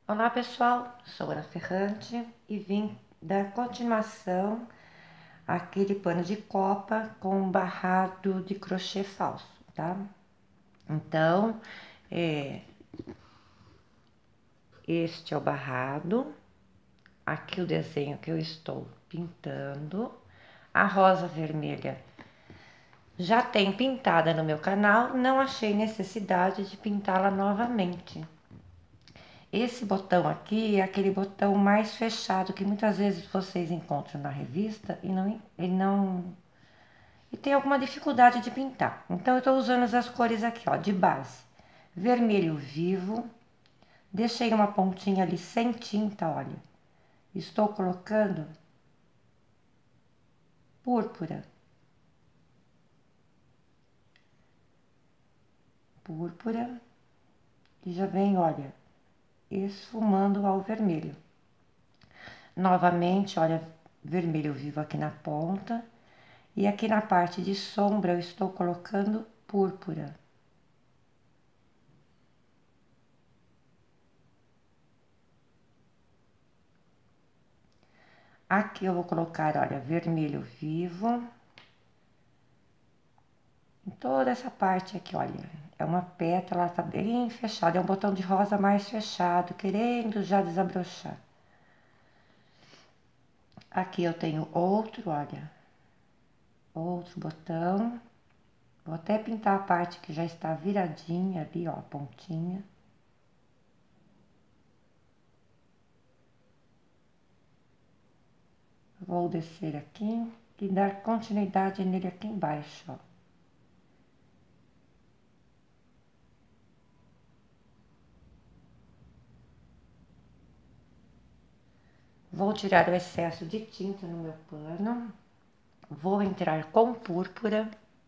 Olá pessoal, sou Ana Ferrante e vim dar continuação àquele pano de copa com barrado de crochê falso, tá? Então, este é o barrado, aqui o desenho que eu estou pintando, a rosa vermelha já tem pintada no meu canal, não achei necessidade de pintá-la novamente. Esse botão aqui é aquele botão mais fechado que muitas vezes vocês encontram na revista e tem alguma dificuldade de pintar. Então eu estou usando as cores aqui, ó, de base. Vermelho vivo. Deixei uma pontinha ali sem tinta, olha. Estou colocando púrpura. Púrpura. E já vem, olha, esfumando ao vermelho. Novamente, olha, vermelho vivo aqui na ponta. E aqui na parte de sombra eu estou colocando púrpura. Aqui eu vou colocar, olha, vermelho vivo. Em toda essa parte aqui, olha, é uma pétala, tá bem fechada. É um botão de rosa mais fechado, querendo já desabrochar. Aqui eu tenho outro, olha, outro botão. Vou até pintar a parte que já está viradinha ali, ó, a pontinha. Vou descer aqui e dar continuidade nele aqui embaixo, ó. Vou tirar o excesso de tinta no meu pano. Vou entrar com púrpura.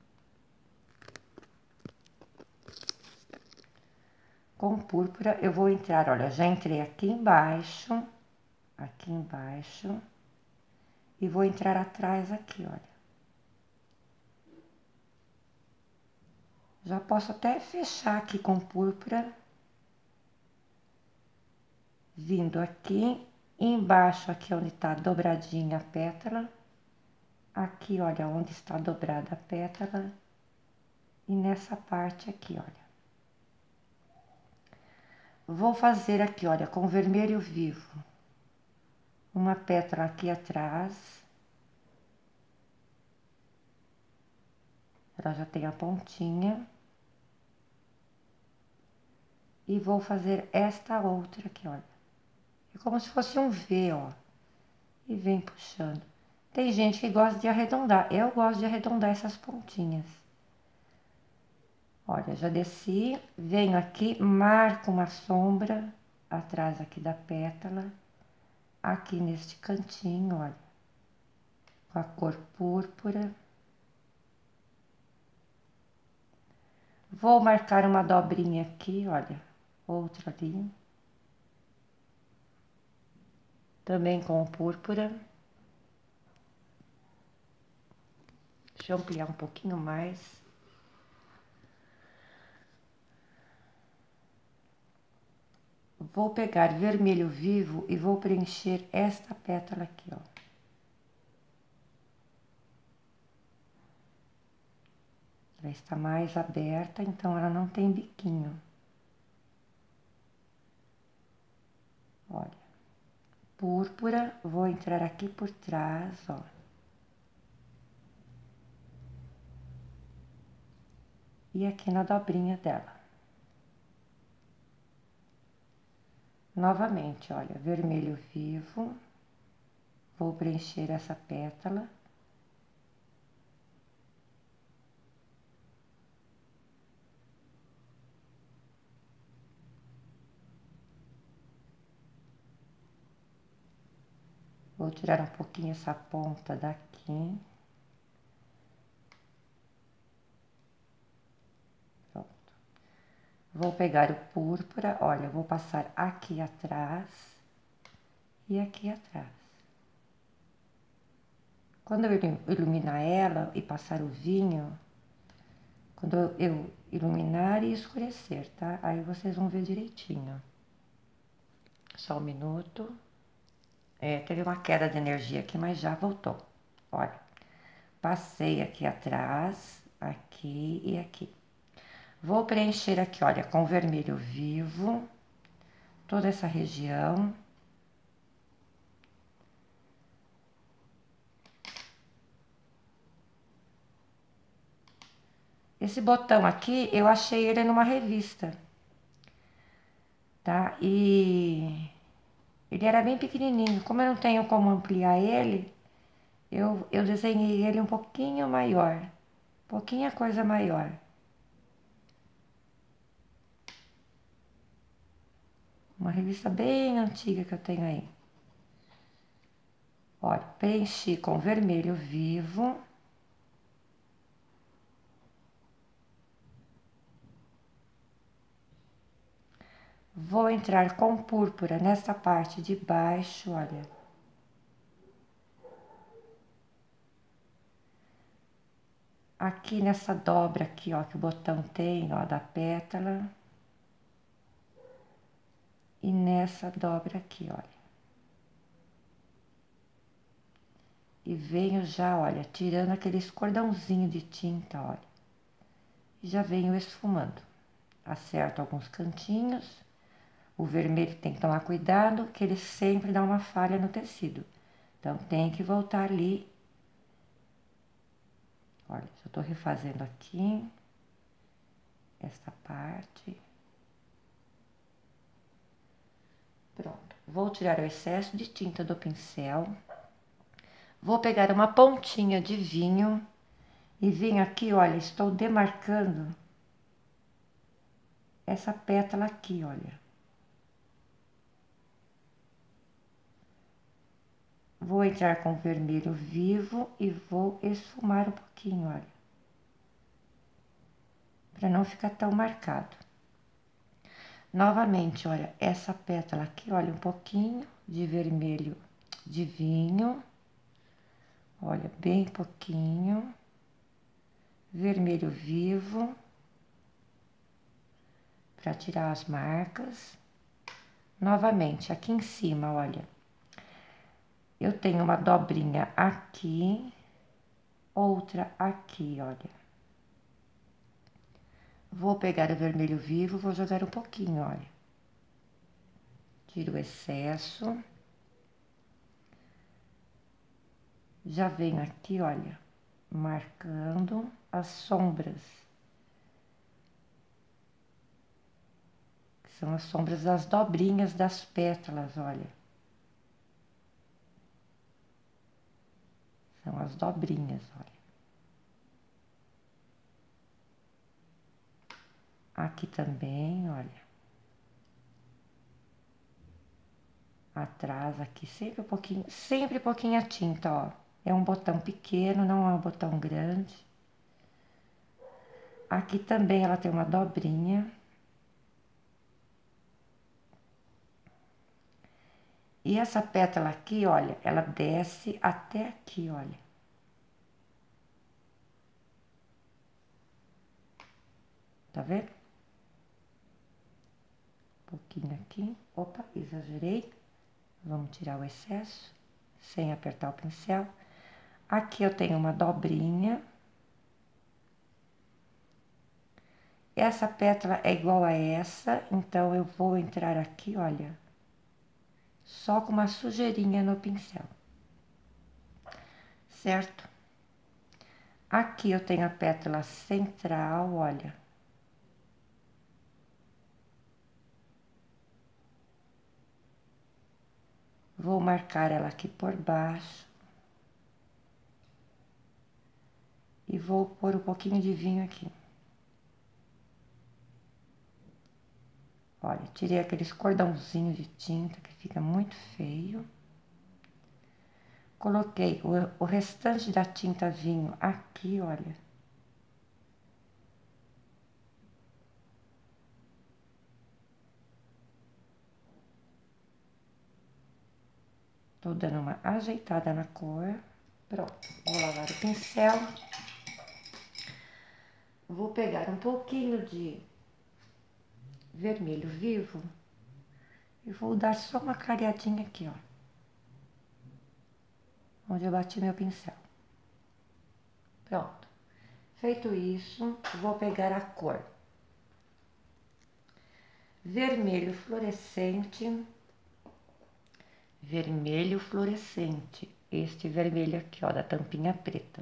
Com púrpura eu vou entrar, olha, já entrei aqui embaixo, e vou entrar atrás aqui, olha. Já posso até fechar aqui com púrpura, vindo aqui, embaixo aqui onde tá dobradinha a pétala, aqui, olha, onde está dobrada a pétala, e nessa parte aqui, olha. Vou fazer aqui, olha, com vermelho vivo, uma pétala aqui atrás. Ela já tem a pontinha. E vou fazer esta outra aqui, olha. É como se fosse um V, ó. E vem puxando. Tem gente que gosta de arredondar. Eu gosto de arredondar essas pontinhas. Olha, já desci, venho aqui, marco uma sombra atrás aqui da pétala, aqui neste cantinho, olha, com a cor púrpura. Vou marcar uma dobrinha aqui, olha, outra ali, também com púrpura. Deixa eu ampliar um pouquinho mais. Vou pegar vermelho vivo e vou preencher esta pétala aqui, ó. Ela está mais aberta, então ela não tem biquinho. Olha, púrpura, vou entrar aqui por trás, ó. E aqui na dobrinha dela. Novamente, olha, vermelho vivo. Vou preencher essa pétala. Vou tirar um pouquinho essa ponta daqui. Pronto. Vou pegar o púrpura, olha, vou passar aqui atrás e aqui atrás. Quando eu iluminar ela e passar o vinho, quando eu iluminar e escurecer, tá? Aí vocês vão ver direitinho. Só um minuto. Teve uma queda de energia aqui, mas já voltou. Olha, passei aqui atrás, aqui e aqui. Vou preencher aqui, olha, com vermelho vivo, toda essa região. Esse botão aqui, eu achei ele numa revista, tá? E ele era bem pequenininho. Como eu não tenho como ampliar ele, eu desenhei ele um pouquinho maior. Pouquinha coisa maior. Uma revista bem antiga que eu tenho aí. Olha, preenchi com vermelho vivo. Vou entrar com púrpura nessa parte de baixo, olha. Aqui nessa dobra aqui, ó, que o botão tem, ó, da pétala. E nessa dobra aqui, olha. E venho já, olha, tirando aqueles cordãozinho de tinta, olha. E já venho esfumando. Acerto alguns cantinhos. O vermelho tem que tomar cuidado, que ele sempre dá uma falha no tecido. Então, tem que voltar ali. Olha, eu tô refazendo aqui. Esta parte. Pronto. Vou tirar o excesso de tinta do pincel. Vou pegar uma pontinha de vinho. E vim aqui, olha, estou demarcando essa pétala aqui, olha. Vou entrar com vermelho vivo e vou esfumar um pouquinho, olha. Para não ficar tão marcado. Novamente, olha, essa pétala aqui, olha, um pouquinho de vermelho de vinho. Olha, bem pouquinho. Vermelho vivo. Para tirar as marcas. Novamente, aqui em cima, olha. Eu tenho uma dobrinha aqui, outra aqui, olha. Vou pegar o vermelho vivo, vou jogar um pouquinho, olha. Tiro o excesso. Já venho aqui, olha, marcando as sombras. Que são as sombras das dobrinhas das pétalas, olha. São as dobrinhas, olha. Aqui também, olha. Atrás aqui, sempre um pouquinho a tinta, ó. É um botão pequeno, não é um botão grande. Aqui também ela tem uma dobrinha. E essa pétala aqui, olha, ela desce até aqui, olha. Tá vendo? Um pouquinho aqui. Opa, exagerei. Vamos tirar o excesso, sem apertar o pincel. Aqui eu tenho uma dobrinha. Essa pétala é igual a essa, então eu vou entrar aqui, olha, só com uma sujeirinha no pincel. Certo? Aqui eu tenho a pétala central, olha. Vou marcar ela aqui por baixo. E vou pôr um pouquinho de vinho aqui. Olha, tirei aqueles cordãozinhos de tinta que fica muito feio. Coloquei o restante da tinta vinho aqui, olha. Tô dando uma ajeitada na cor. Pronto, vou lavar o pincel. Vou pegar um pouquinho de vermelho vivo E vou dar só uma clareadinha aqui, ó. Onde eu bati meu pincel. Pronto. Feito isso, vou pegar a cor vermelho fluorescente. Vermelho fluorescente. Este vermelho aqui, ó, da tampinha preta.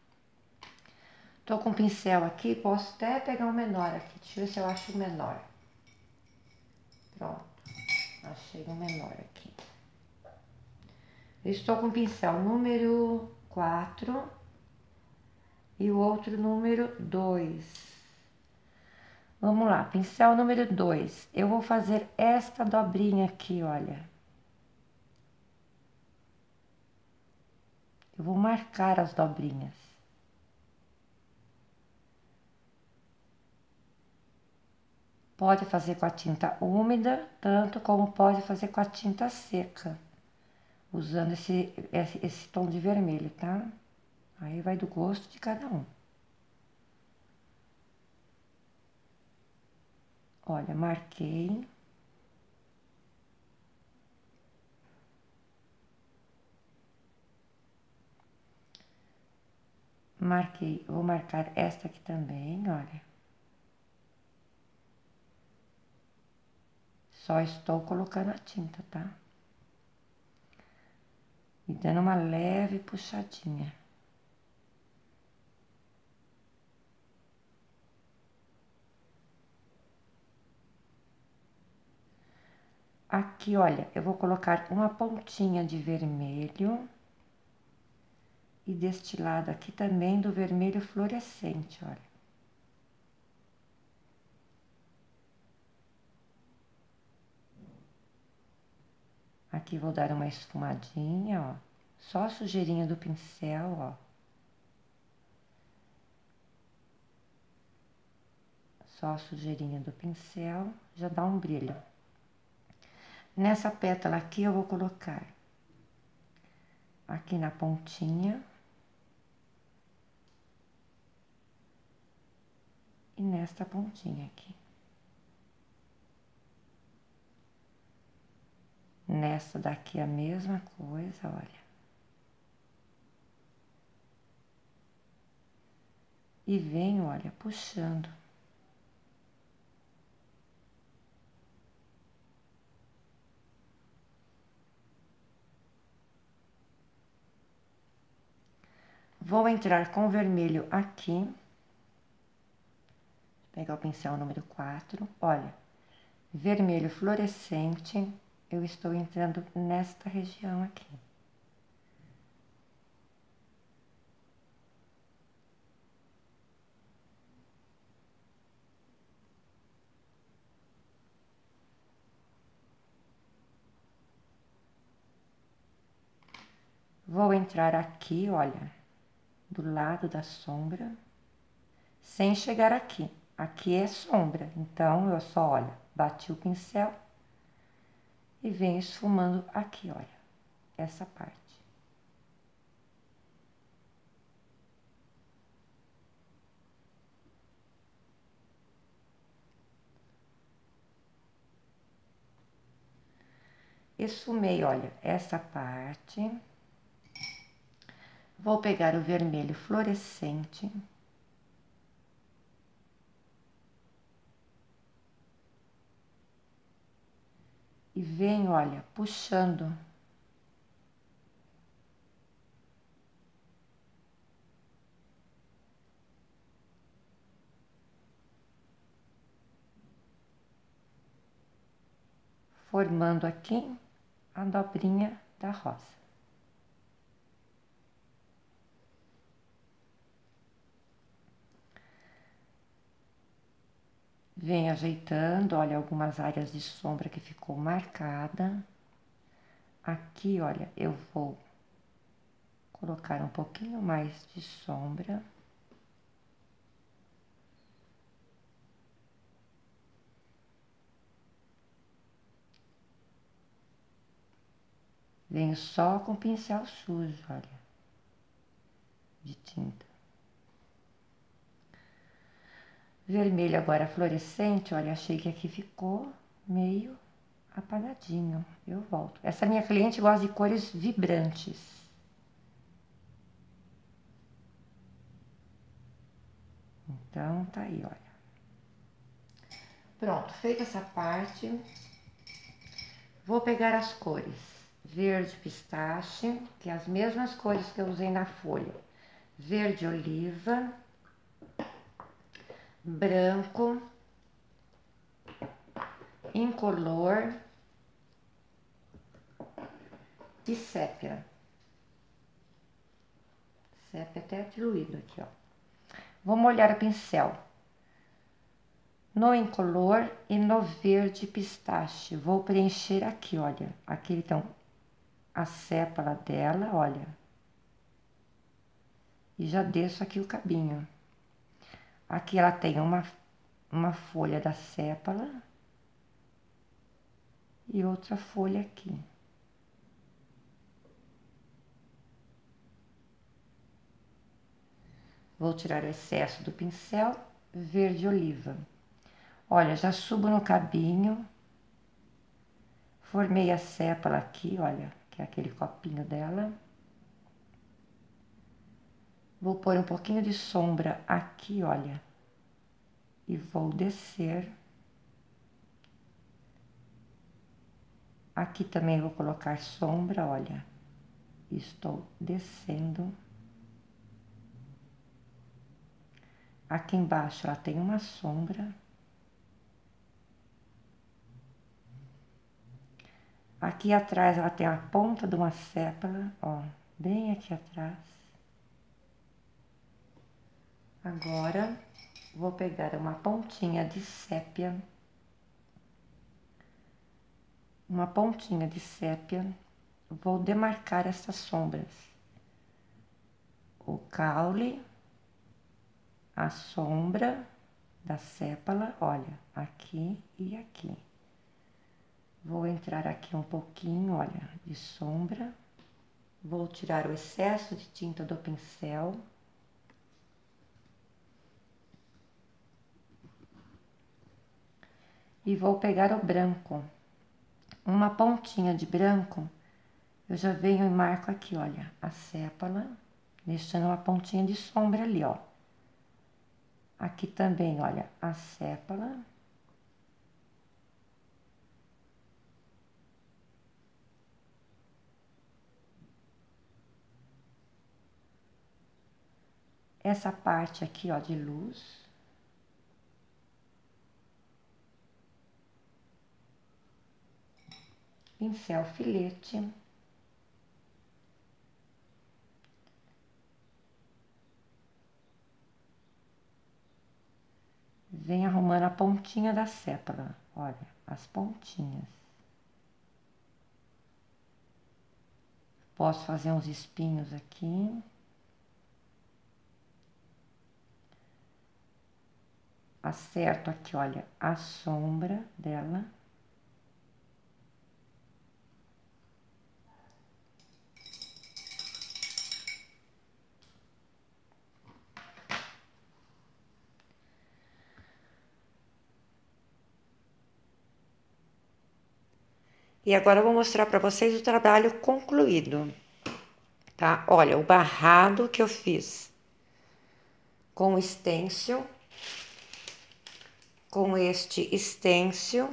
Tô com o pincel aqui, posso até pegar um menor aqui. Deixa eu ver se eu acho o menor. Pronto. Achei um menor aqui. Eu estou com o pincel número 4 e o outro número 2. Vamos lá, pincel número 2. Eu vou fazer esta dobrinha aqui, olha. Eu vou marcar as dobrinhas. Pode fazer com a tinta úmida, tanto como pode fazer com a tinta seca, usando esse tom de vermelho, tá? Aí vai do gosto de cada um. Olha, marquei. Marquei, vou marcar esta aqui também, olha. Só estou colocando a tinta, tá? E dando uma leve puxadinha. Aqui, olha, eu vou colocar uma pontinha de vermelho. E deste lado aqui também do vermelho fluorescente, olha. Aqui vou dar uma esfumadinha, ó. Só a sujeirinha do pincel, ó. Só a sujeirinha do pincel já dá um brilho. Nessa pétala aqui eu vou colocar aqui na pontinha e nesta pontinha aqui. Nessa daqui a mesma coisa, olha. E venho, olha, puxando. Vou entrar com vermelho aqui. Vou pegar o pincel número 4. Olha, vermelho fluorescente. Eu estou entrando nesta região aqui. Vou entrar aqui, olha, do lado da sombra, sem chegar aqui. Aqui é sombra, então eu só, olha, bati o pincel e venho esfumando aqui, olha, essa parte. Esfumei, olha, essa parte. Vou pegar o vermelho fluorescente. E venho, olha, puxando. Formando aqui a dobrinha da rosa. Venho ajeitando, olha, algumas áreas de sombra que ficou marcada. Aqui, olha, eu vou colocar um pouquinho mais de sombra. Venho só com o pincel sujo, olha, de tinta. Vermelho agora fluorescente, olha, achei que aqui ficou meio apagadinho. Eu volto. Essa minha cliente gosta de cores vibrantes. Então, tá aí, olha. Pronto, feita essa parte, vou pegar as cores. Verde pistache, que é as mesmas cores que eu usei na folha. Verde oliva, branco, incolor e sépia. Sépia até diluído aqui, ó. Vou molhar o pincel no incolor e no verde pistache. Vou preencher aqui, olha. Aqui então a sépala dela, olha. E já desço aqui o cabinho. Aqui ela tem uma folha da sépala e outra folha aqui. Vou tirar o excesso do pincel verde oliva. Olha, já subo no cabinho. Formei a sépala aqui, olha, que é aquele copinho dela. Vou pôr um pouquinho de sombra aqui, olha. E vou descer. Aqui também vou colocar sombra, olha. Estou descendo. Aqui embaixo ela tem uma sombra. Aqui atrás ela tem a ponta de uma sépala, ó, bem aqui atrás. Agora, vou pegar uma pontinha de sépia. Uma pontinha de sépia. Vou demarcar essas sombras. O caule, a sombra da sépala, olha, aqui e aqui. Vou entrar aqui um pouquinho, olha, de sombra. Vou tirar o excesso de tinta do pincel. E vou pegar o branco. Uma pontinha de branco, eu já venho e marco aqui, olha, a sépala, deixando uma pontinha de sombra ali, ó. Aqui também, olha, a sépala. Essa parte aqui, ó, de luz. Pincel filete. Vem arrumando a pontinha da sépala, olha, as pontinhas. Posso fazer uns espinhos aqui. Acerto aqui, olha, a sombra dela. E agora eu vou mostrar para vocês o trabalho concluído, tá? Olha, o barrado que eu fiz com o stencil, com este stencil,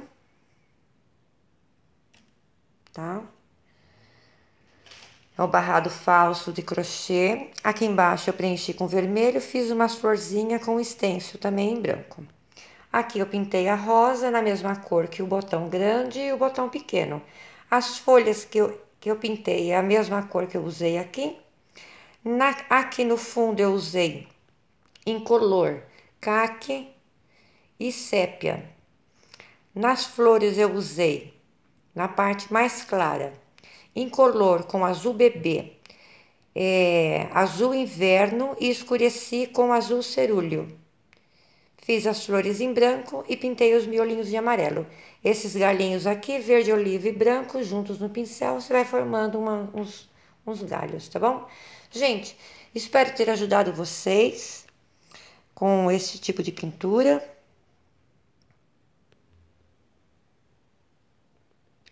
tá? É o barrado falso de crochê. Aqui embaixo eu preenchi com vermelho, fiz umas florzinhas com stencil também em branco. Aqui eu pintei a rosa na mesma cor que o botão grande e o botão pequeno. As folhas que eu pintei é a mesma cor que eu usei aqui. Aqui no fundo eu usei incolor, caque e sépia. Nas flores eu usei, na parte mais clara, incolor com azul bebê, azul inverno e escureci com azul cerúleo. Fiz as flores em branco e pintei os miolinhos de amarelo. Esses galhinhos aqui, verde, oliva e branco, juntos no pincel, você vai formando uns galhos, tá bom? Gente, espero ter ajudado vocês com esse tipo de pintura.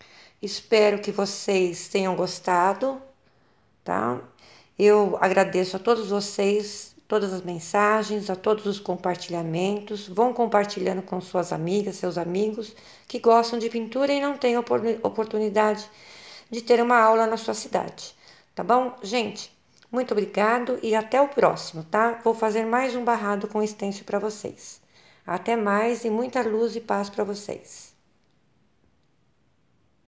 Espero que vocês tenham gostado, tá? Eu agradeço a todos vocês, todas as mensagens, a todos os compartilhamentos. Vão compartilhando com suas amigas, seus amigos que gostam de pintura e não têm oportunidade de ter uma aula na sua cidade. Tá bom, gente? Muito obrigado e até o próximo, tá? Vou fazer mais um barrado com stencil para vocês. Até mais e muita luz e paz para vocês.